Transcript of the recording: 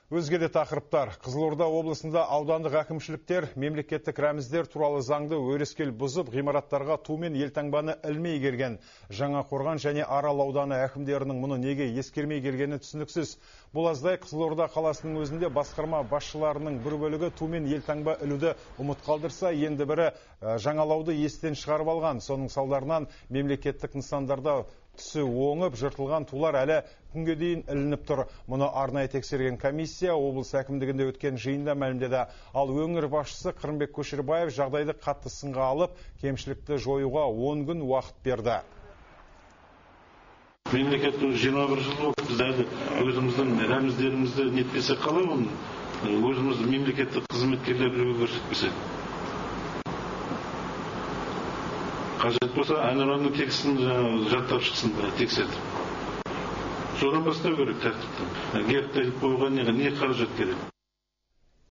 Өзге де тақырыптар. Қызылорда облысында аудандық әкімшіліктер мемлекеттік рәміздер туралы заңды өрескел бұзып, ғимараттарға ту мен елтаңбаны ілмей келген. Жаңақорған және Арал ауданы әкімдерінің мұны неге ескермей келгені түсініксіз. Бұл аздай Қызылорда қаласының өзінде басқарма басшыларының бір бөлігі ту мен елтаңба ілуді ұмыт қалдырса, енді бірі жаңалауды естен шығарып алған. Соның салдарынан мемлекеттік нысандарда түсі оңып, жыртылған тулар әлі күнге дейін ілініп тұр. Мұны арнайы тексерген комиссия облыс әкімдігінде өткен жиында мәлімдеді. Ал өңір басшысы Қырымбек Көшербаев жағдайды қатты сынға алып, кемшілікті жоюға 10 күн уақыт берді. Мемлекеттің 21 жыл болды, біз әлі өзіміздің рәміздерімізді нетпесе қалай оны? Өзіміздің мемлекеттік қызметкерлерді көрсетпесе. Қажет болса, әнұранның текстін жаттап шықсын, тексертіп. Содан бастау керек тәртіптен. Гербті іліп қойған не қаражат керек?